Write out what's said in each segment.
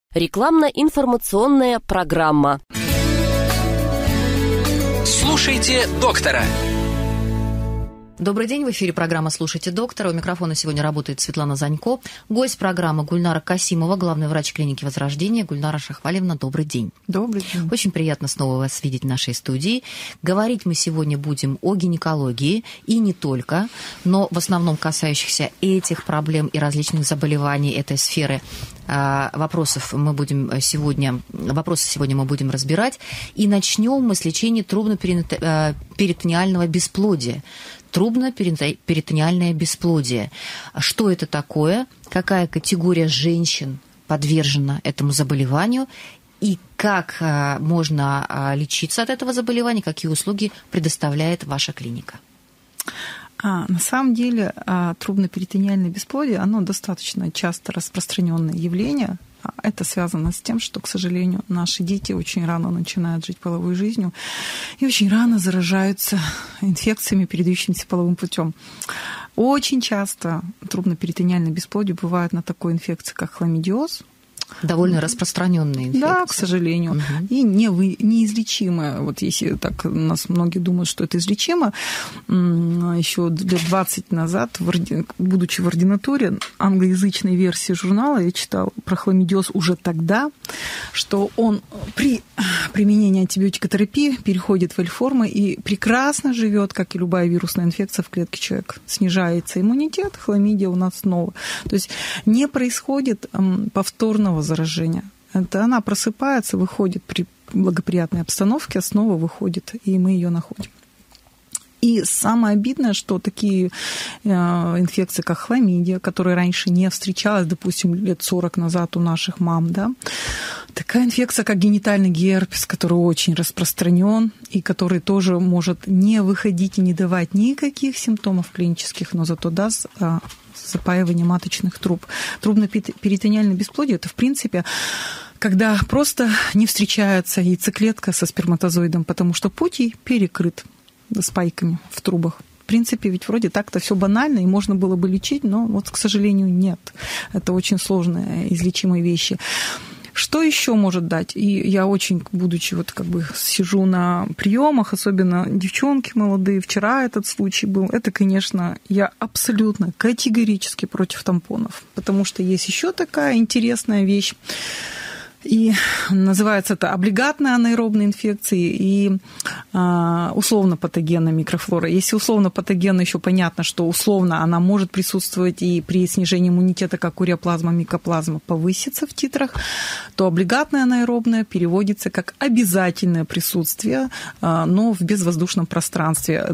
Рекламно-информационная программа. Слушайте доктора. Добрый день, в эфире программа «Слушайте доктора». У микрофона сегодня работает Светлана Занько. Гость программы Гульнара Касимова, главный врач клиники «Возрождение». Гульнара Шахвалевна, добрый день. Добрый день. Очень приятно снова вас видеть в нашей студии. Говорить мы сегодня будем о гинекологии и не только, но в основном касающихся этих проблем и различных заболеваний этой сферы. Вопросы сегодня мы будем разбирать. И начнем мы с лечения трубно-перитониального бесплодия. Трубно-перитониальное бесплодие. Что это такое? Какая категория женщин подвержена этому заболеванию? И как можно лечиться от этого заболевания? Какие услуги предоставляет ваша клиника? На самом деле трубно-перитониальное бесплодие, оно достаточно часто распространенное явление. Это связано с тем, что, к сожалению, наши дети очень рано начинают жить половой жизнью и очень рано заражаются инфекциями, передающимися половым путем. Очень часто трубно-перитониальное бесплодие бывает на такой инфекции, как хламидиоз. Довольно распространенные инфекции. Да, к сожалению. Угу. И неизлечимое. Вот если так у нас многие думают, что это излечимо, еще лет 20 назад, будучи в ординатуре, англоязычной версии журнала я читала про хламидиоз уже тогда, что он при применении антибиотикотерапии переходит в L-формы и прекрасно живет, как и любая вирусная инфекция в клетке человека. Снижается иммунитет, хламидия у нас снова. То есть не происходит повторного заражения. Это она просыпается, выходит при благоприятной обстановке, снова выходит, и мы ее находим. И самое обидное, что такие инфекции, как хламидия, которые раньше не встречалась, допустим, лет 40 назад у наших мам, да, такая инфекция, как генитальный герпес, который очень распространен и который тоже может не выходить и не давать никаких симптомов клинических, но зато даст запаивание маточных труб. Трубно-перитониальное бесплодие – это, в принципе, когда просто не встречается яйцеклетка со сперматозоидом, потому что путь ей перекрыт спайками в трубах. В принципе, ведь вроде так-то все банально, и можно было бы лечить, но вот, к сожалению, нет. Это очень сложные, излечимые вещи. Что еще может дать? И я очень, будучи сижу на приемах, особенно девчонки молодые, вчера этот случай был, это, конечно, я абсолютно категорически против тампонов, потому что есть еще такая интересная вещь, и называется это облигатные анаэробные инфекции и условно-патогенная микрофлора. Если условно-патогенная, еще понятно, что условно она может присутствовать и при снижении иммунитета, как уреоплазма, микоплазма, повысится в титрах, то облигатная анаэробная переводится как обязательное присутствие, но в безвоздушном пространстве.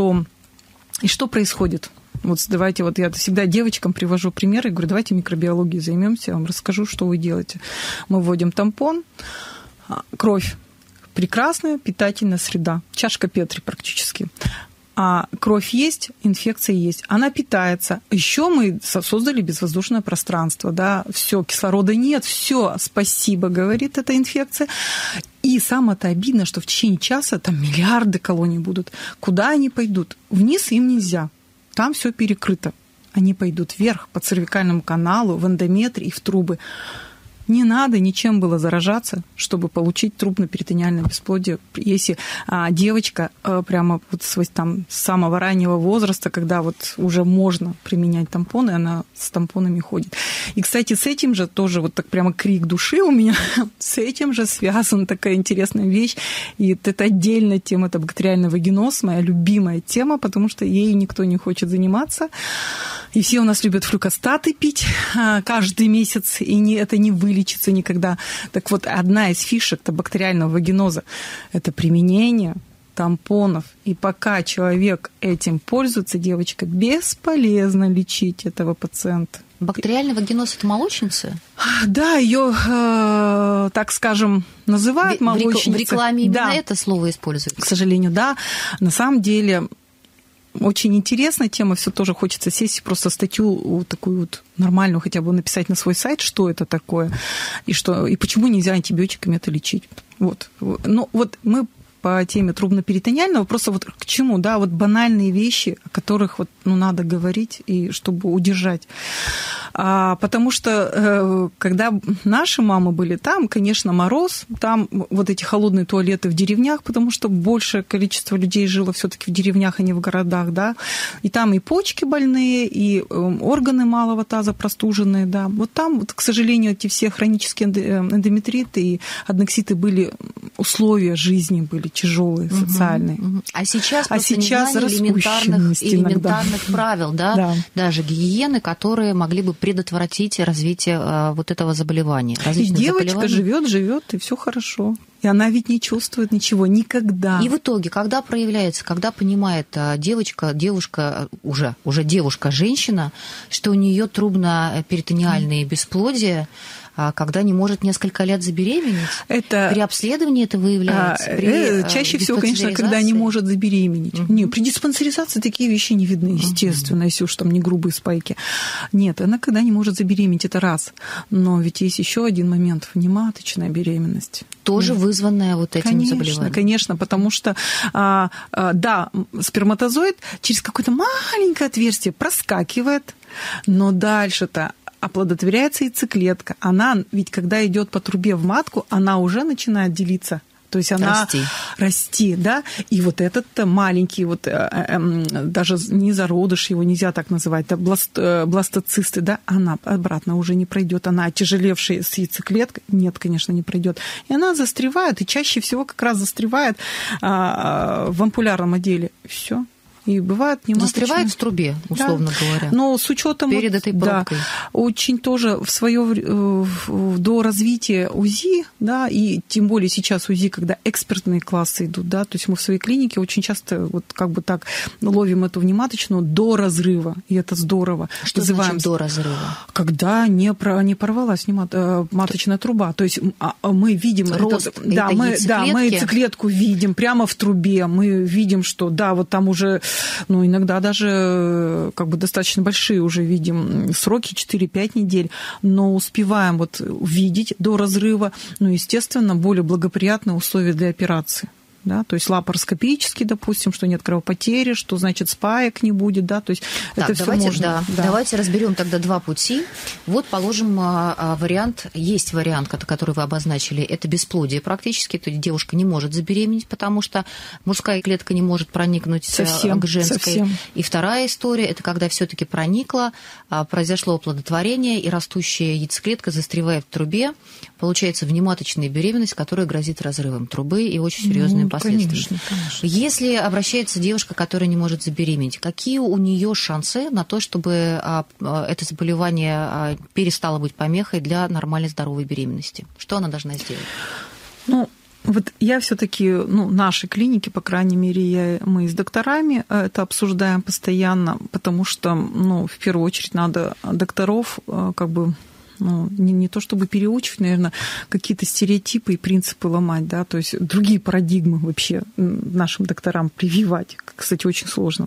И что происходит? Вот давайте, я всегда девочкам привожу примеры и говорю, давайте микробиологией займемся, я вам расскажу, что вы делаете. Мы вводим тампон, кровь, прекрасная питательная среда, чашка Петри практически. А кровь есть, инфекция есть, она питается. Еще мы создали безвоздушное пространство, да, все, кислорода нет, все, спасибо, говорит эта инфекция. И самое-то обидно, что в течение часа там миллиарды колоний будут. Куда они пойдут? Вниз им нельзя. Там все перекрыто. Они пойдут вверх по цервикальному каналу, в эндометрий и в трубы. Не надо ничем было заражаться, чтобы получить трубно-перитониальное бесплодие. Если девочка прямо с самого раннего возраста, когда уже можно применять тампоны, она с тампонами ходит. И, кстати, с этим же тоже так прямо крик души у меня, с этим же связана такая интересная вещь. И это отдельная тема, это бактериальный вагиноз, моя любимая тема, потому что ею никто не хочет заниматься. И все у нас любят флюкостаты пить каждый месяц, и это не вылечится никогда. Так вот, одна из фишек бактериального вагиноза – это применение тампонов. И пока человек этим пользуется, девочка, бесполезно лечить этого пациента. Бактериальный вагиноз – это молочница? Да, ее, так скажем, называют молочницей. В рекламе именно это слово используется? К сожалению, да. На самом деле, очень интересная тема, все тоже хочется сесть и просто статью такую нормальную хотя бы написать на свой сайт, что это такое, и почему нельзя антибиотиками это лечить. Ну, мы по теме трубно-перитониального, просто к чему, банальные вещи, о которых надо говорить, и чтобы удержать. Потому что, когда наши мамы были там, конечно, мороз, там вот эти холодные туалеты в деревнях, потому что большее количество людей жило все-таки в деревнях, а не в городах, да, и там и почки больные, и органы малого таза простуженные, да. Вот там, вот, к сожалению, эти все хронические эндометриты и аднекситы были, условия жизни были тяжелые, социальные. А сейчас распущенность элементарных правил, да, даже гигиены, которые могли бы предотвратить развитие вот этого заболевания. И девочка живет, и все хорошо. И она ведь не чувствует ничего никогда. И в итоге, когда проявляется, когда понимает девушка, уже девушка, женщина, что у нее трубно-перитонеальные бесплодия, когда не может несколько лет забеременеть? При обследовании это выявляется? Чаще всего, конечно, когда не может забеременеть. Нет, при диспансеризации такие вещи не видны, естественно, если уж там не грубые спайки. Нет, она когда не может забеременеть, это раз. Но ведь есть еще один момент – внематочная беременность. Тоже вызванная вот этим заболеванием? Конечно, потому что, сперматозоид через какое-то маленькое отверстие проскакивает, но дальше-то оплодотворяется яйцеклетка. Она ведь, когда идет по трубе в матку, она уже начинает делиться. То есть она расти, да. И вот этот маленький, даже не зародыш, его нельзя так называть, бластоцисты, да, она обратно уже не пройдет. Она отяжелевшая с яйцеклеткой, нет, конечно, не пройдет. И она застревает, и чаще всего как раз застревает в ампулярном отделе. Все. И бывает внематочная. Застревает в трубе, условно говоря. Но с учетом перед этой пробкой. Очень тоже до развития УЗИ, да, и тем более сейчас УЗИ, когда экспертные классы идут, да, то есть мы в своей клинике очень часто ловим эту внематочную до разрыва, и это здорово. Что значит до разрыва? Когда не порвалась маточная труба, то есть мы видим рост мы яйцеклетку видим прямо в трубе, мы видим, что вот там уже иногда даже достаточно большие уже видим сроки, 4-5 недель, но успеваем увидеть до разрыва, естественно, более благоприятные условия для операции. Да, то есть лапароскопически, допустим, что нет кровопотери, что значит спаек не будет, да, то есть это все можно. Давайте разберем тогда два пути. Вот, положим, есть вариант, который вы обозначили, это бесплодие практически, то есть девушка не может забеременеть, потому что мужская клетка не может проникнуть к женской. Совсем. И вторая история, это когда все-таки проникла, произошло оплодотворение, и растущая яйцеклетка застревает в трубе, получается внематочная беременность, которая грозит разрывом трубы и очень серьезными последствиями. Конечно. Если обращается девушка, которая не может забеременеть, какие у нее шансы на то, чтобы это заболевание перестало быть помехой для нормальной здоровой беременности? Что она должна сделать? Я все-таки, нашей клинике, по крайней мере, мы с докторами это обсуждаем постоянно, потому что, в первую очередь, надо докторов не то чтобы переучивать, наверное, какие-то стереотипы и принципы ломать, да, то есть другие парадигмы вообще нашим докторам прививать, кстати, очень сложно.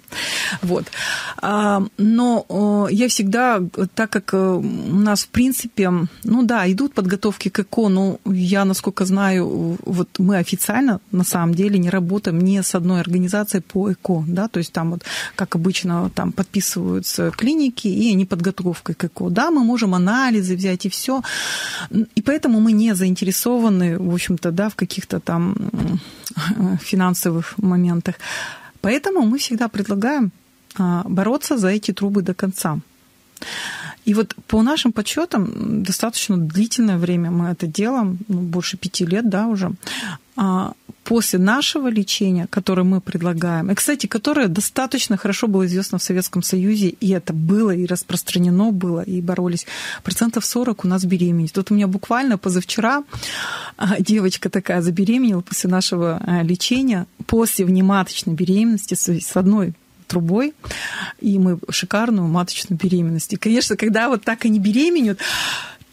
Но я всегда, так как у нас, в принципе, идут подготовки к ЭКО, но я, насколько знаю, мы официально, на самом деле, не работаем ни с одной организацией по ЭКО, да, то есть там как обычно, там подписываются клиники, и они подготовкой к ЭКО. Да, мы можем анализы взять и все. И поэтому мы не заинтересованы, в общем-то, да, в каких-то там финансовых моментах. Поэтому мы всегда предлагаем бороться за эти трубы до конца. И по нашим подсчетам, достаточно длительное время мы это делаем, больше 5 лет, да, уже. После нашего лечения, которое мы предлагаем, и, кстати, которое достаточно хорошо было известно в Советском Союзе, и это было, и распространено было, и боролись, 40% у нас беременность. У меня буквально позавчера девочка такая забеременела после нашего лечения, после внематочной беременности с одной трубой, и мы шикарную маточную беременность. И, конечно, когда так они беременеют,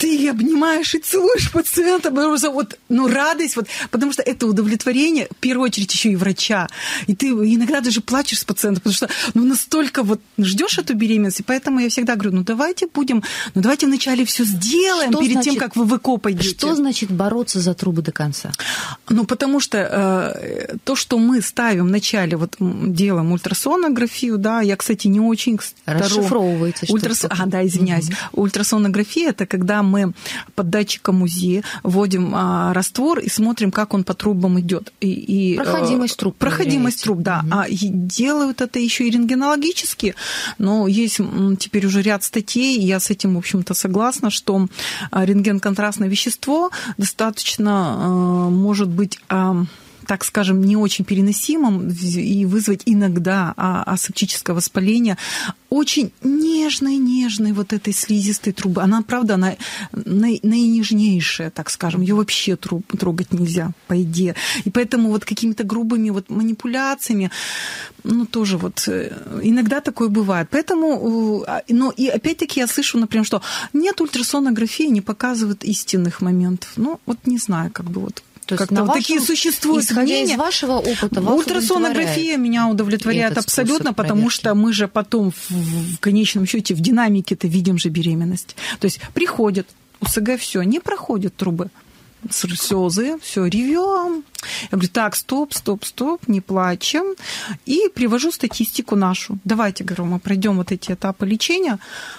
ты обнимаешь и целуешь пациента, потому что вот, ну, радость, вот, потому что это удовлетворение, в первую очередь, еще и врача. И ты иногда даже плачешь с пациентом, потому что, ну, настолько вот ждешь эту беременность, и поэтому я всегда говорю, ну, давайте вначале все сделаем перед тем, как вы в ЭКО пойдете. Что значит бороться за трубы до конца? Ну, потому что то, что мы ставим вначале, вот делаем ультрасонографию, да, я, кстати, не очень... Расшифровываете, что да, извиняюсь. Ультрасонография – это когда мы под датчиком УЗИ вводим раствор и смотрим, как он по трубам идет. Проходимость труб. Проходимость труб, да. И делают это еще и рентгенологически, но есть теперь уже ряд статей, и я с этим, в общем-то, согласна, что рентгенконтрастное вещество достаточно может быть, так скажем, не очень переносимым и вызвать иногда асептическое воспаление очень нежной вот этой слизистой трубы. Она, правда, она наинежнейшая, так скажем, ее вообще трогать нельзя, по идее. И поэтому вот какими-то грубыми вот манипуляциями, ну, тоже вот иногда такое бывает. Поэтому, но и опять-таки я слышу, например, что нет, ультрасонографии не показывает истинных моментов. Ну, вот не знаю, как бы вот. То есть как-то вот такие существуют мнения. Исходя из вашего опыта, ультрасонография меня удовлетворяет абсолютно, потому что мы же потом в конечном счете в динамике-то видим же беременность. То есть приходит УСГ, все, не проходит трубы. Слезы, все, ревем. Я говорю, так, стоп, не плачем. И привожу статистику нашу. Давайте, говорю, мы пройдем вот эти этапы лечения.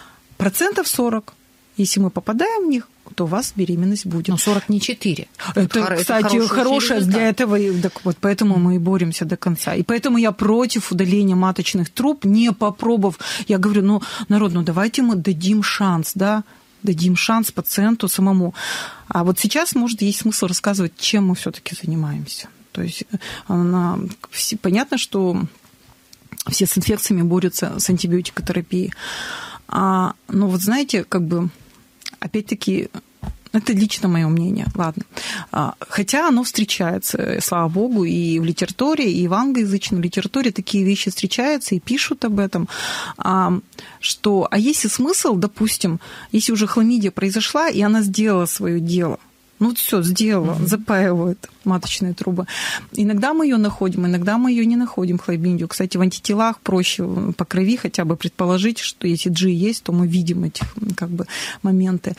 40%. Если мы попадаем в них, то у вас беременность будет. Но 40 не 4. Это, кстати, хорошее для этого. Так вот, поэтому мы и боремся до конца. И поэтому я против удаления маточных труб, не попробовав. Я говорю, ну, народ, ну давайте мы дадим шанс, да, дадим шанс пациенту самому. А вот сейчас, может, есть смысл рассказывать, чем мы все-таки занимаемся. То есть понятно, что все с инфекциями борются с антибиотикотерапией. Но вот знаете, как бы, опять-таки, это лично мое мнение, ладно. Хотя оно встречается, слава богу, и в литературе, и в англоязычной литературе такие вещи встречаются и пишут об этом, что, есть и смысл, допустим, если уже хламидия произошла, и она сделала свое дело, ну вот все, сделала, запаивает маточные трубы. Иногда мы ее находим, иногда мы ее не находим, хламидию. Кстати, в антителах проще по крови хотя бы предположить, что если G есть, то мы видим эти как бы моменты.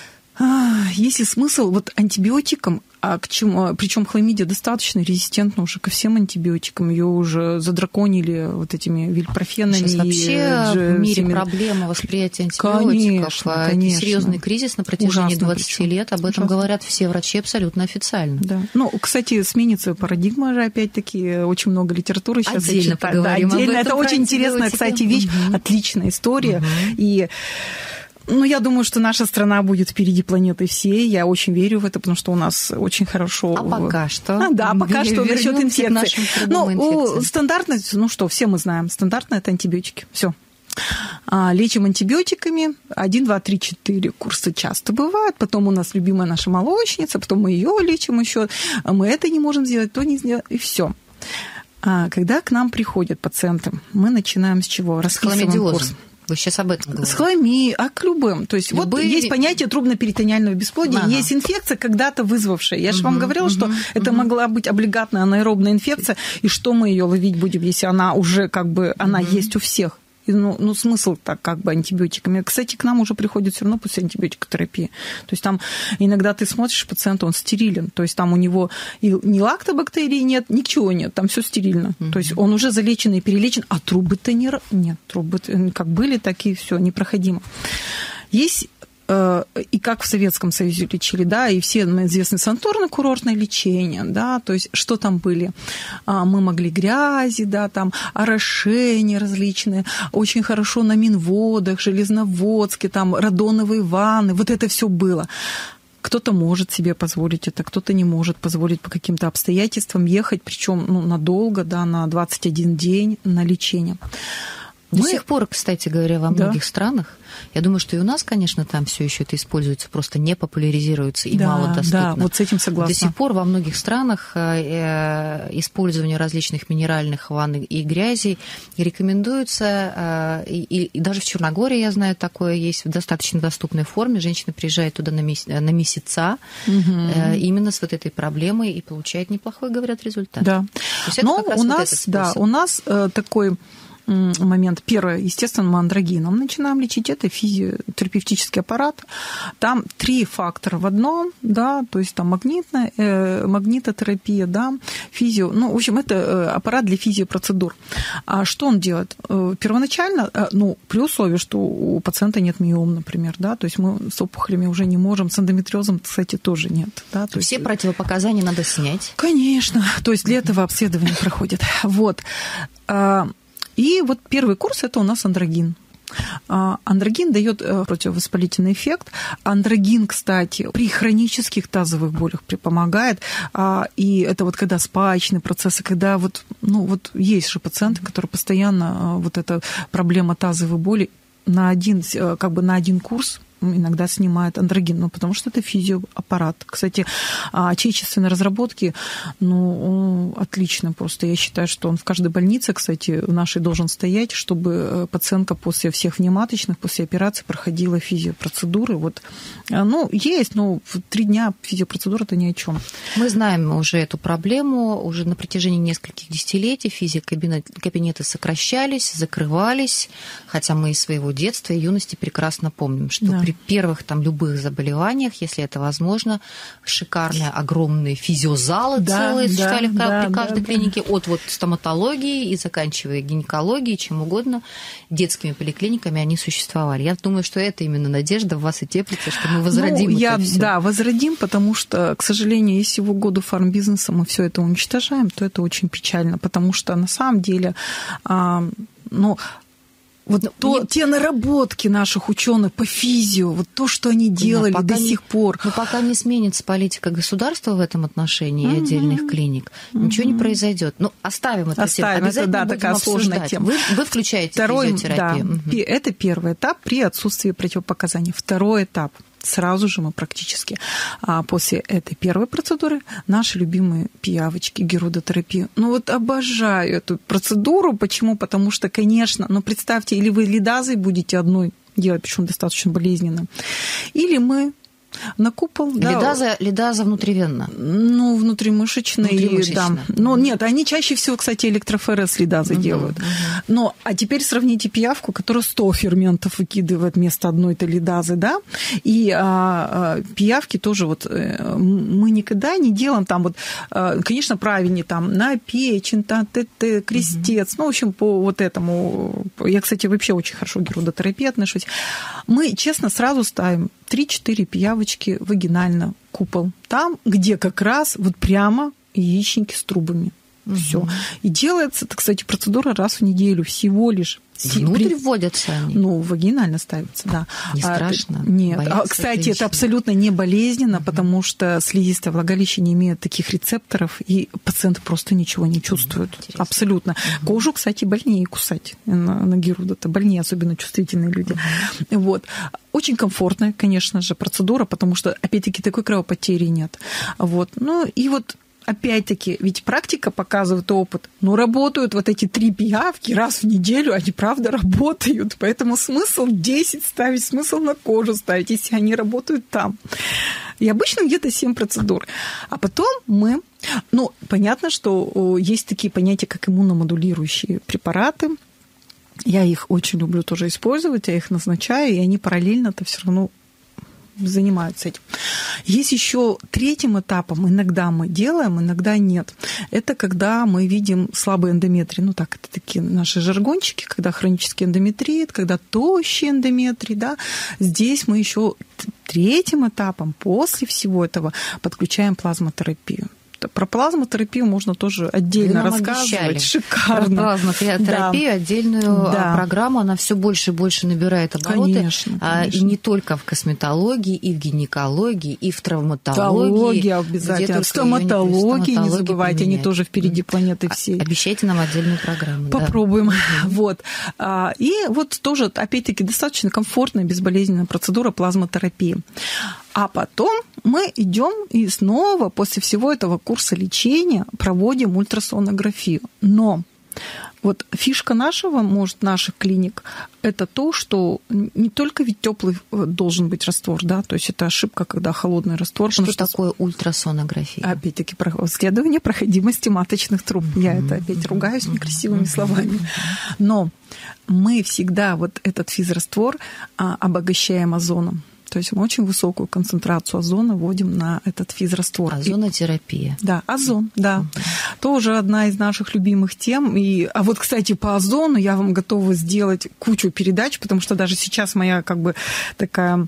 Есть ли смысл вот антибиотикам, к чему, причем хламидия достаточно резистентна уже ко всем антибиотикам, ее уже задраконили вот этими вильпрофенами. Сейчас вообще в мире проблема восприятия антибиотиков. Конечно. Серьезный кризис на протяжении 20 лет. Об этом говорят все врачи абсолютно официально. Да. Ну, кстати, сменится парадигма же, опять-таки, очень много литературы сейчас. Отдельно поговорим об этом. Это очень интересная, кстати, вещь, отличная история. И ну, я думаю, что наша страна будет впереди планеты всей. Я очень верю в это, потому что у нас очень хорошо... А пока что? Да, пока что насчет инфекции. Ну, стандартность, ну что, все мы знаем, стандартно это антибиотики. Все. Лечим антибиотиками. 1, 2, 3, 4 курса часто бывает. Потом у нас любимая наша молочница, потом мы ее лечим еще. Мы это не можем сделать, то не сделать, и все. Когда к нам приходят пациенты, мы начинаем с чего? Расписываем курс. Вы сейчас об этом говорите. С хламией, к любым. То есть вот есть понятие трубно-перитонеального бесплодия, есть инфекция, когда-то вызвавшая. Я же вам говорила, что это могла быть облигатная анаэробная инфекция, и что мы ее ловить будем, если она уже как бы, она есть у всех. Ну, смысл так как бы антибиотиками. Кстати, к нам уже приходят все равно после антибиотикотерапии. То есть там иногда ты смотришь пациента, он стерилен. То есть там у него и ни лактобактерий нет, ничего нет, там все стерильно. То есть он уже залечен и перелечен, а трубы-то нет. Трубы как были, так и все, непроходимо. Есть и как в Советском Союзе лечили, да, и все известны санаторно-курортное лечение, да, то есть что там были? Мы могли грязи, да, там орошения различные, очень хорошо на Минводах, Железноводске, там радоновые ванны, вот это все было. Кто-то может себе позволить это, кто-то не может позволить по каким-то обстоятельствам ехать, причем надолго, да, на 21 день на лечение. До сих пор, кстати говоря, во многих странах, я думаю, что и у нас, конечно, там все еще это используется, просто не популяризируется и малодоступно. Да, вот с этим согласна. До сих пор во многих странах использование различных минеральных ванн и грязей рекомендуется, и даже в Черногории, я знаю, такое есть в достаточно доступной форме. Женщина приезжает туда на месяца именно с вот этой проблемой и получает неплохой, говорят, результат. Да. Но у нас такой момент. Первое, естественно, мы андрогином начинаем лечить. Это физиотерапевтический аппарат. Там 3 фактора в одном, да, то есть там магнитотерапия, да, в общем, это аппарат для физиопроцедур. А что он делает? Первоначально, при условии, что у пациента нет миом, например, да, то есть мы с опухолями уже не можем, с эндометриозом, кстати, тоже нет. Да, то все противопоказания надо снять? Конечно. То есть для этого обследование проходит. Вот. И вот первый курс – это у нас андрогин. Андрогин дает противовоспалительный эффект. Андрогин, кстати, при хронических тазовых болях помогает. И это вот когда спаечные процессы, когда есть же пациенты, которые постоянно вот эта проблема тазовой боли на один курс иногда снимает андрогин, потому что это физиоаппарат. Кстати, отечественные разработки, отлично просто. Я считаю, что он в каждой больнице, кстати, в нашей должен стоять, чтобы пациентка после всех внематочных, после операции проходила физиопроцедуры. Есть, но в 3 дня физиопроцедура – это ни о чем. Мы знаем уже эту проблему. Уже на протяжении нескольких десятилетий физиокабинеты сокращались, закрывались, хотя мы из своего детства и юности прекрасно помним, что при первых любых заболеваниях, если это возможно, шикарные, огромные физиозалы целые существовали при каждой клинике, от стоматологии и заканчивая гинекологией, чем угодно, детскими поликлиниками они существовали. Я думаю, что это именно надежда в вас и теплится, что мы возродим это всё. Да, возродим, потому что, к сожалению, если в угоду фармбизнеса мы все это уничтожаем, то это очень печально, потому что на самом деле, те наработки наших ученых по физио, то, что они делали до сих пор. Но пока не сменится политика государства в этом отношении и отдельных клиник, ничего не произойдет. Оставим это. Это такая сложная тема. Вы включаете физиотерапию. Да, это первый этап при отсутствии противопоказаний. Второй этап. Сразу же мы практически после этой первой процедуры наши любимые пиявочки, герудотерапию. Обожаю эту процедуру. Почему? Потому что, конечно, представьте, или вы лидазой будете одной делать, причем достаточно болезненно, или мы на купол. Лидаза внутривенно. Внутримышечные. Да. Нет, они чаще всего, кстати, электрофорез лидазы делают. А теперь сравните пиявку, которая 100 ферментов выкидывает вместо одной-то лидазы, да, и пиявки тоже мы никогда не делаем конечно, правильнее на печень, ТТ, крестец, в общем, по этому. Я, кстати, вообще очень хорошо к герудотерапии отношусь. Мы, честно, сразу ставим 3-4 пиявочки вагинально, купол. Там, где как раз прямо яичники с трубами. Все. И делается, кстати, процедура раз в неделю всего лишь. Внутрь вводятся они? Вагинально ставятся, да. Не страшно? Нет. Кстати, это абсолютно не болезненно, потому что слизистое влагалище не имеет таких рецепторов, и пациенты просто ничего не чувствуют. Интересно. Абсолютно. Кожу, кстати, больнее кусать на герудота. Больнее, особенно чувствительные люди. Очень комфортная, конечно же, процедура, потому что, опять-таки, такой кровопотери нет. Опять-таки, ведь практика показывает опыт. Работают эти 3 пиявки раз в неделю, они правда работают. Поэтому смысл 10 ставить, смысл на кожу ставить, если они работают там. И обычно где-то 7 процедур. А потом мы... понятно, что есть такие понятия, как иммуномодулирующие препараты. Я их очень люблю тоже использовать, я их назначаю, и они параллельно-то все равно занимаются этим. Есть еще 3-м этапом, иногда мы делаем, иногда нет. Это когда мы видим слабый эндометрий. Это такие наши жаргончики, когда хронический эндометрит, когда тощий эндометрий, да. Здесь мы еще 3-м этапом, после всего этого, подключаем плазмотерапию. что про плазмотерапию можно тоже отдельно рассказывать. Обещали. Шикарно. Про плазмотерапию отдельную программу, она все больше и больше набирает обороты. Конечно. И не только в косметологии, и в гинекологии, и в травматологии. Обязательно. В стоматологии не забывайте, они тоже впереди планеты всей. Обещайте нам отдельную программу. Попробуем. Вот. И вот тоже, опять-таки, достаточно комфортная, безболезненная процедура плазмотерапии. А потом мы идем и снова после всего этого курса лечения проводим ультрасонографию. Но вот фишка наших клиник, это то, что не только ведь теплый должен быть раствор, да, то есть это ошибка, когда холодный раствор. Что такое ультрасонография? Опять-таки, исследование проходимости маточных труб. Я это опять ругаюсь некрасивыми словами. Но мы всегда вот этот физраствор обогащаем озоном. То есть мы очень высокую концентрацию озона вводим на этот физраствор. Озонотерапия. Да, озон, да. Тоже одна из наших любимых тем. А вот, кстати, по озону я вам готова сделать кучу передач, потому что даже сейчас моя такая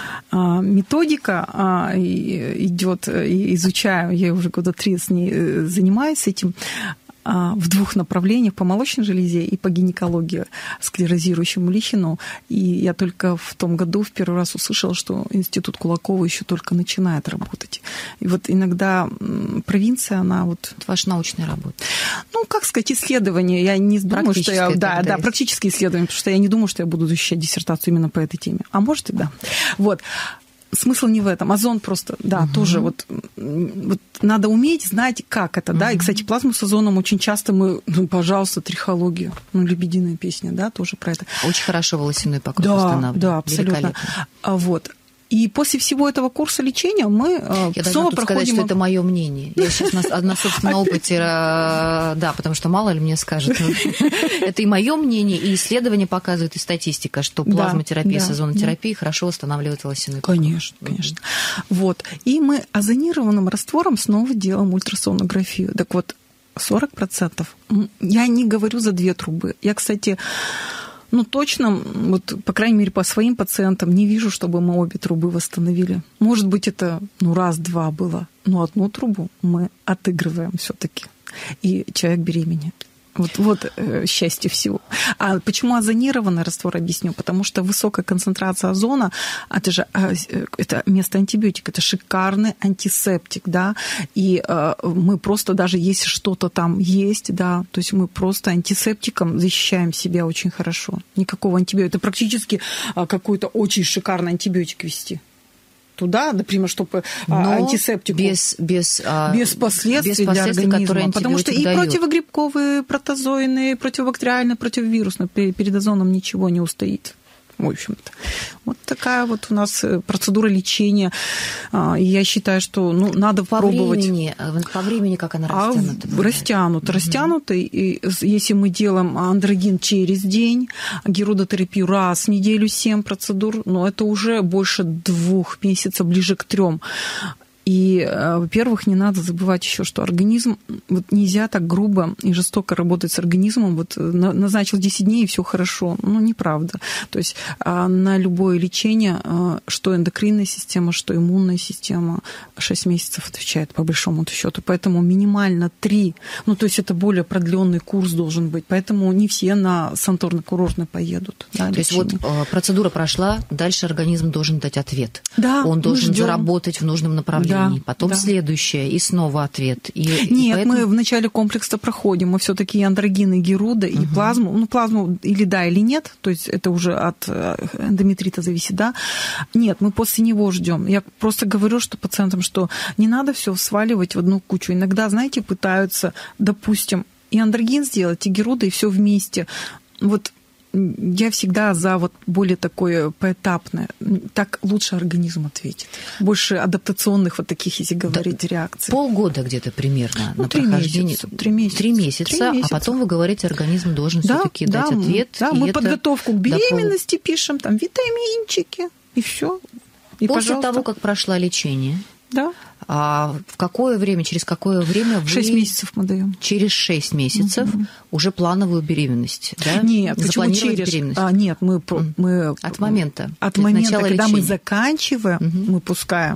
методика идет, изучаю, я уже года 3 с ней занимаюсь этим, в 2 направлениях, по молочной железе и по гинекологии, склерозирующему Лихину. И я только в том году в первый раз услышала, что институт Кулакова еще только начинает работать. И вот иногда провинция, она вот... Это ваша научная работа? Ну, как сказать, исследование. Я не думаю, что я... Да, практические исследования, потому что я не думаю, что я буду защищать диссертацию именно по этой теме. А может и да. Вот. Смысл не в этом. Озон просто, да, тоже вот надо уметь знать, как это, да. И, кстати, плазму с озоном очень часто мы, пожалуйста, трихология, «Лебединая песня», да, тоже про это. Очень хорошо волосяной покров восстанавливает. Да, абсолютно. Вот. И после всего этого курса лечения мы снова проходим... сказать, что это мое мнение. Я сейчас на собственном опыте, да, потому что мало ли мне скажут. Это и мое мнение, и исследования показывают, и статистика, что плазмотерапия с озонотерапией хорошо восстанавливает волосяной покров. Конечно. Вот. И мы озонированным раствором снова делаем ультрасонографию. Так вот, 40%. Я не говорю за 2 трубы. Я, кстати... точно, вот, по крайней мере, по своим пациентам не вижу, чтобы мы обе трубы восстановили. Может быть, это, раз-два было, но 1 трубу мы отыгрываем все-таки. И человек беременеет. Вот счастье всего. А почему озонированный раствор, объясню? Потому что высокая концентрация озона, это вместо антибиотика, это шикарный антисептик, да, и мы просто даже если что-то там есть, да, то есть мы просто антисептиком защищаем себя очень хорошо. Никакого антибиотика. Это практически какой-то очень шикарный антибиотик ввести туда, например, чтобы антисептику без последствий для организма. Потому что и противогрибковые, протозойные, противобактериальные, противовирусные перед озоном ничего не устоит. В общем-то. Вот такая вот у нас процедура лечения. И я считаю, что надо пробовать. По времени как она растянута? Растянута. И если мы делаем андрогин через день, герудотерапию раз в неделю 7 процедур, но это уже больше 2 месяцев, ближе к 3. И, во-первых, не надо забывать еще, что организм, вот нельзя так грубо и жестоко работать с организмом, вот назначил 10 дней и все хорошо. Неправда. То есть на любое лечение, что эндокринная система, что иммунная система, 6 месяцев отвечает по большому счету. Поэтому минимально 3. То есть это более продленный курс должен быть. Поэтому не все на санаторно-курортный поедут. Да, то есть вот процедура прошла, дальше организм должен дать ответ. Да, он должен заработать в нужном направлении. Потом следующее, и снова ответ. Нет, поэтому... мы в начале комплекса проходим. Мы все-таки и андрогины, и геруда, и плазму. Плазму или да, или нет. То есть это уже от эндометрита зависит, да. Нет, мы после него ждем. Я просто говорю, что пациентам, что не надо все сваливать в одну кучу. Иногда, знаете, пытаются, допустим, и андрогин сделать, и геруда, и все вместе. Вот я всегда за более такое поэтапное. Так лучше организм ответит. Больше адаптационных таких, если говорить, реакций. Полгода где-то примерно на прохождение. 3 месяца. А потом, вы говорите, организм должен все-таки дать ответ. Да, мы подготовку к беременности пишем, там витаминчики, и все. После того, как прошло лечение, да. А через какое время вы... 6 месяцев мы даем. Через 6 месяцев уже плановую беременность, да? Нет, почему через? Беременность? Нет, мы... От момента. От момента, когда мы заканчиваем, мы пускаем в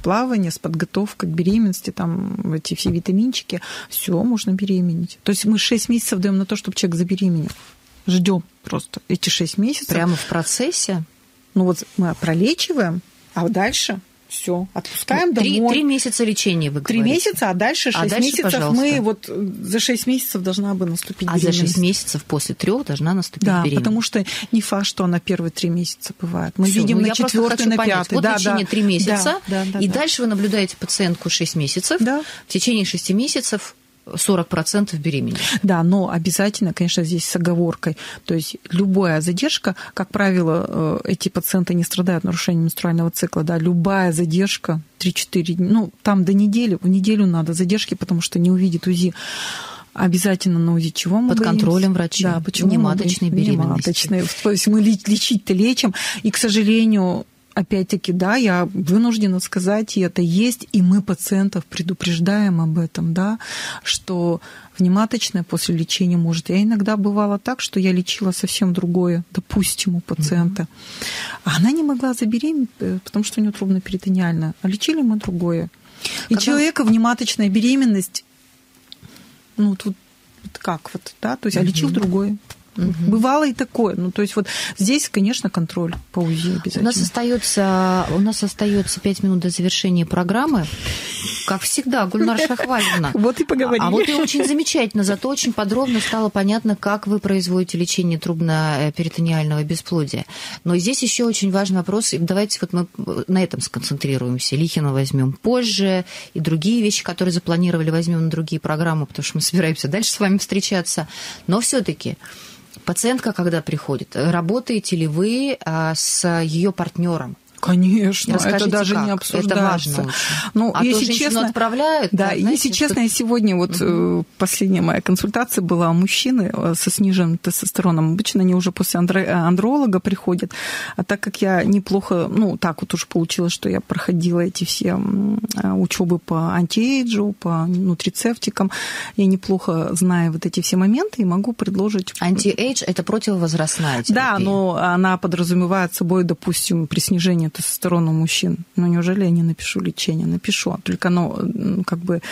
плавание, с подготовкой к беременности, там эти все витаминчики, все, можно беременеть. То есть мы 6 месяцев даем на то, чтобы человек забеременел. Ждем просто эти 6 месяцев. Прямо в процессе? Ну вот мы пролечиваем, а дальше все, отпускаем домой. 3 месяца лечения, вы говорите. 3 месяца, а дальше 6 месяцев. Пожалуйста. Мы вот за 6 месяцев должна бы наступить беременность. А за 6 месяцев после 3 должна наступить беременность. Да, потому что не факт, что на первые 3 месяца бывает. Мы видим на 4-й, на 5-й. Вот лечение 3 месяца, и да. дальше вы наблюдаете пациентку 6 месяцев. Да. В течение 6 месяцев 40% беременных. Да, но обязательно, конечно, здесь с оговоркой. То есть любая задержка, как правило, эти пациенты не страдают нарушением менструального цикла, да, любая задержка 3-4 дня, ну, там до недели, в неделю надо задержки, потому что не увидит УЗИ. Обязательно на УЗИ чего мы под боимся? контролем врача. Да, почему нематочной беременности. То есть мы лечить-то лечим, и, к сожалению, опять-таки, да, я вынуждена сказать, и это есть, и мы пациентов предупреждаем об этом, да, что внематочное после лечения может. Я иногда бывало так, что я лечила совсем другое, допустим, у пациента. А она не могла забеременеть, потому что у нее трубно-перитониальное. А лечили мы другое. И человека внематочная беременность, ну, тут как вот, да, то есть, а лечил другое. Бывало и такое. Ну, то есть вот здесь, конечно, контроль по УЗИ обязательно. У нас остается 5 минут до завершения программы. Как всегда, Гульнар Шахвальевна. Вот и поговорили. А вот и очень замечательно, зато очень подробно стало понятно, как вы производите лечение трубно-перитониального бесплодия. Но здесь еще очень важный вопрос, и давайте вот мы на этом сконцентрируемся. Лихина возьмем позже, и другие вещи, которые запланировали, возьмем на другие программы, потому что мы собираемся дальше с вами встречаться. Но все-таки пациентка, когда приходит, работаете ли вы с ее партнером? Конечно, расскажите, это даже как? не обсуждается. Это важно очень. Ну, а если то честно, отправляют. Да, знаете, если честно, я сегодня вот последняя моя консультация была у мужчины со сниженным тестостероном. Обычно они уже после андролога приходят. А так как я неплохо, ну, так вот уже получилось, что я проходила эти все учебы по антиэйджу, по нутрицептикам, я неплохо знаю вот эти все моменты и могу предложить. Антиэйдж – это противовозрастная терапия. Да, но она подразумевает собой, допустим, при снижении тестостерона у мужчин. Но неужели я не напишу лечение? Напишу. Только оно как бы...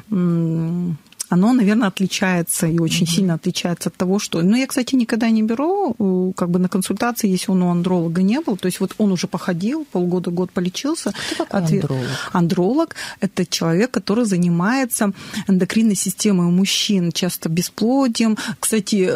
Оно, наверное, отличается и очень сильно отличается от того, что... Ну, я, кстати, никогда не беру как бы на консультации, если он у андролога не был. То есть вот он уже походил, полгода-год полечился. Кто такой андролог? Андролог – это человек, который занимается эндокринной системой у мужчин, часто бесплодием. Кстати,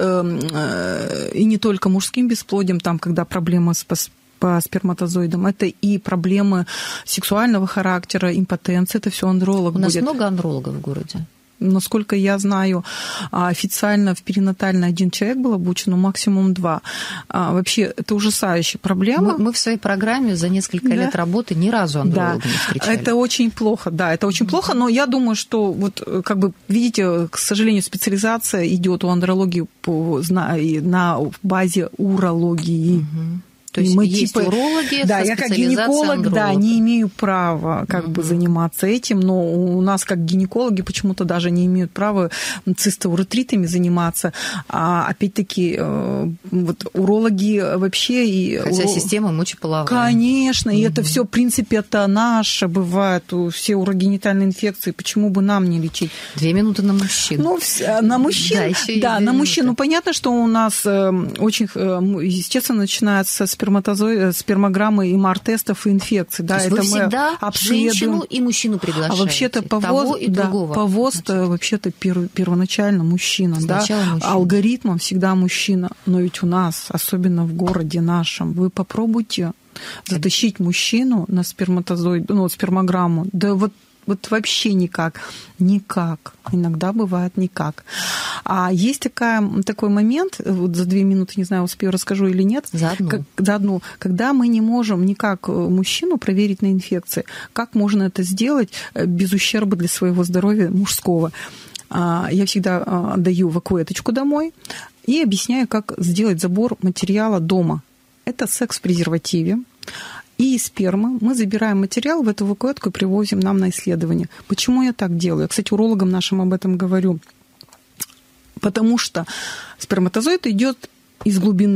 и не только мужским бесплодием, там, когда проблемы по сперматозоидам, это и проблемы сексуального характера, импотенция, это все андролог будет. У нас много андрологов в городе? Насколько я знаю, официально в перинатально 1 человек был обучен, но максимум 2. Вообще, это ужасающая проблема. Мы в своей программе за несколько лет работы ни разу андролога не встречали. Это очень плохо, да, это очень плохо, но я думаю, что вот, как бы, видите, к сожалению, специализация идет у андрологии на базе урологии. То есть есть урологи, да, я как гинеколог, да, не имею права как бы заниматься этим, но у нас как гинекологи почему-то даже не имеют права цистоуретритами заниматься, а опять-таки вот урологи вообще и... Хотя система мочеполовая. Конечно, и это все в принципе это наше бывает, все урогенитальные инфекции, почему бы нам не лечить? 2 минуты на мужчин. Ну, на мужчин, да, на мужчин. Ну, понятно, что у нас очень, естественно, начинается спермограммы и МАР-тестов и инфекций. Да, это вы всегда женщину и мужчину приглашаете? А вообще-то по ВОЗ вообще-то первоначально мужчина. Сначала да? мужчина. Алгоритмом всегда мужчина. Но ведь у нас, особенно в городе нашем, вы попробуйте затащить мужчину на сперматозоид, ну, спермограмму. Да вот вообще никак. Никак. Иногда бывает никак. А есть такой момент, вот за 2 минуты, не знаю, успею, расскажу или нет. За одну. Когда мы не можем никак мужчину проверить на инфекции, как можно это сделать без ущерба для своего здоровья мужского? Я всегда даю вакуэточку домой и объясняю, как сделать забор материала дома. Это секс в презервативе. И из спермы мы забираем материал в эту вакуэтку и привозим нам на исследование. Почему я так делаю? Я, кстати, урологам нашим об этом говорю. Потому что сперматозоид идет из глубины.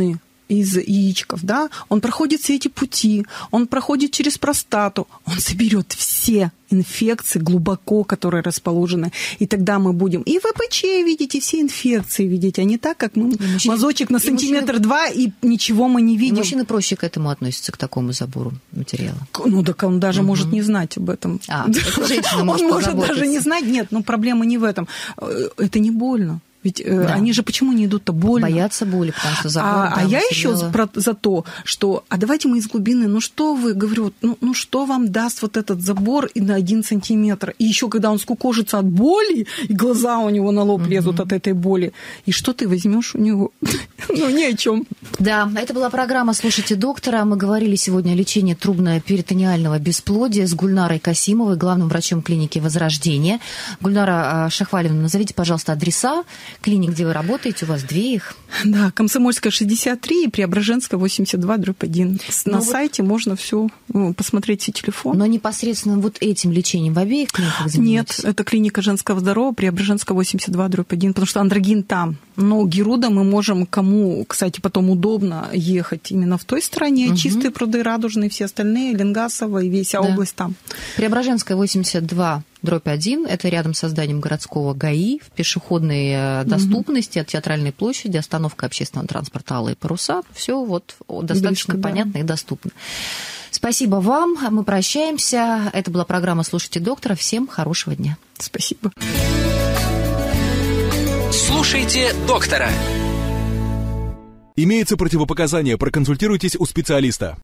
из яичков, да, он проходит все эти пути, он проходит через простату, он соберет все инфекции глубоко, которые расположены. И тогда мы будем и ВПЧ видеть, и все инфекции видеть, а не так, как мы мазочек на сантиметр-два, и ничего мы не видим. Мужчины проще к этому относятся, к такому забору материала. Ну, так он даже может не знать об этом. Женщина может он может даже не знать. Нет, но проблема не в этом. Это не больно. Ведь они же почему не идут-то больно? Боятся боли, потому что забор. А я еще за то, что, давайте мы из глубины, ну что вы, говорю, ну что вам даст вот этот забор и на 1 сантиметр? И еще когда он скукожится от боли, и глаза у него на лоб лезут от этой боли, и что ты возьмешь у него? Ну, ни о чем. Да, это была программа «Слушайте доктора». Мы говорили сегодня о лечении трубно-перитонеального бесплодия с Гульнарой Касимовой, главным врачом клиники «Возрождение». Гульнара Шахвалевна, назовите, пожалуйста, адреса клиник, где вы работаете, у вас 2 их. Да, Комсомольская, 63 и Преображенская, 82/1. На сайте можно все посмотреть, все телефоны. Но непосредственно вот этим лечением в обеих клиниках занимаетесь? Нет, это клиника женского здоровья, Преображенская, 82/1, потому что андрогин там. Но Геруда мы можем, кому, кстати, потом удобно ехать именно в той стороне, чистые пруды, Радужные, все остальные, Ленгасово и вся область там. Преображенская, 82/1, это рядом с зданием городского ГАИ, в пешеходной доступности от Театральной площади, остановка общественного транспорта «Алые паруса». Все вот достаточно понятно и доступно. Спасибо вам, мы прощаемся. Это была программа «Слушайте доктора». Всем хорошего дня. Спасибо. Слушайте доктора. Имеются противопоказания, проконсультируйтесь у специалиста.